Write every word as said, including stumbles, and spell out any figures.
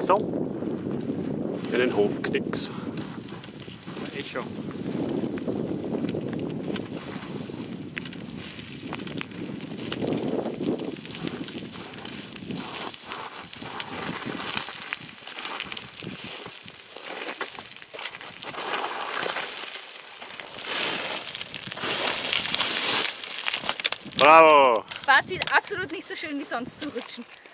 So, in den Hofknicks. Echo. Bravo! Fazit, absolut nicht so schön wie sonst zum Rutschen.